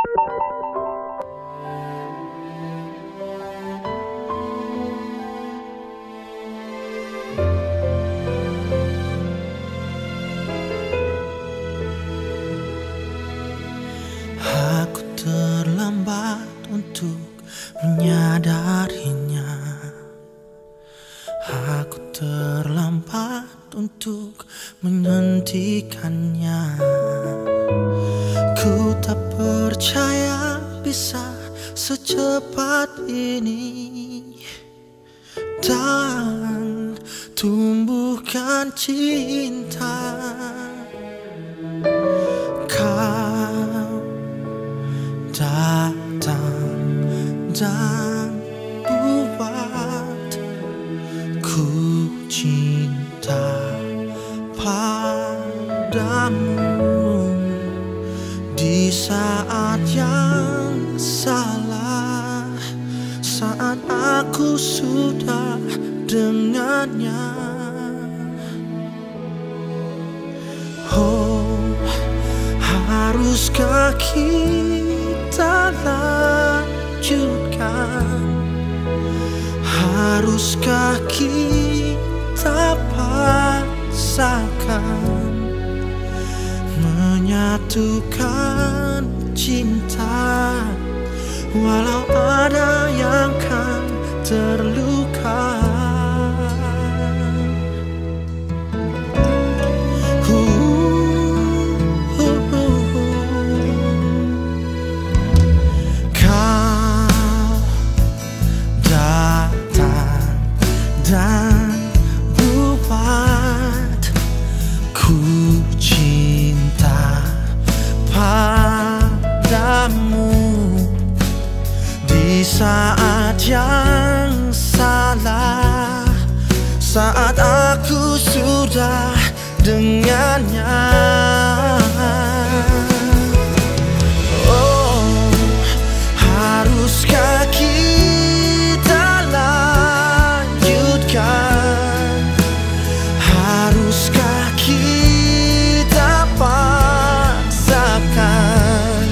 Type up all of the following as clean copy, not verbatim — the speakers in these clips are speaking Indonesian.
Aku terlambat untuk menyadarinya. Aku terlambat untuk menghentikannya. Ku tak percaya bisa secepat ini dan tumbuhkan cinta. Kau datang dan buat ku cinta padamu di saat yang salah, saat aku sudah dengannya. Oh, haruskah kita lanjutkan? Haruskah kita paksakan menyatukan cinta, walau ada yang kan terluka? Dan buat ku cinta padamu di saat yang salah, saat aku sudah dengannya. Oh, haruskah kita lanjutkan? Haruskah kita paksakan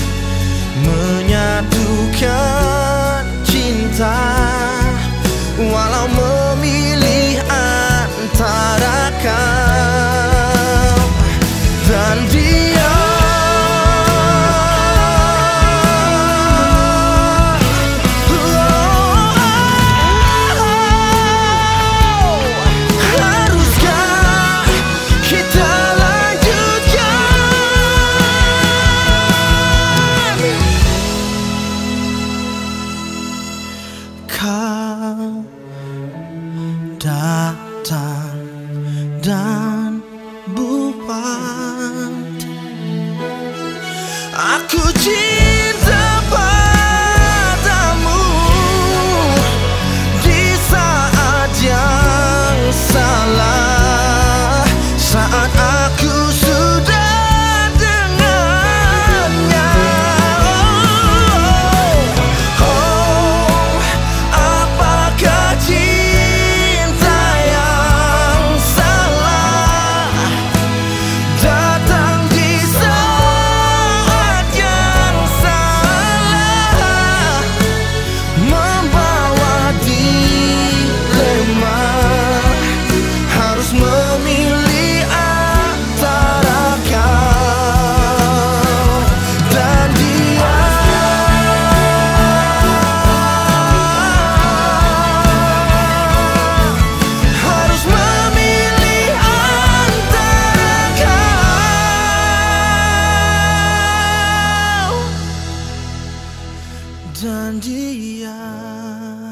menyatukan cinta, walau memilih antara kau dan dia? Kau datang dan buat aku cinta padamu di saat yang salah, saat aku sudah dengannya. Dan dia